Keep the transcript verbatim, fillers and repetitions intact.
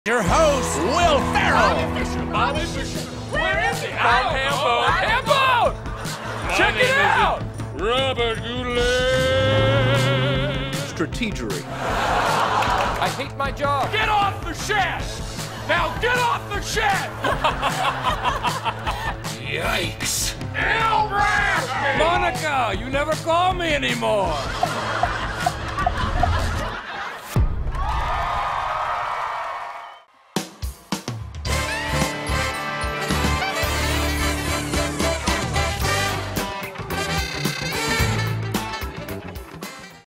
Your host, Will Ferrell. Bobby Fischer, Bobby Fischer. Where is he? I'm Hambo. Hambo! Check it out! Robert Goulet. Strategery. I hate my job. Get off the shed! Now get off the shed! Yikes. El Rascal! Monica, you never call me anymore.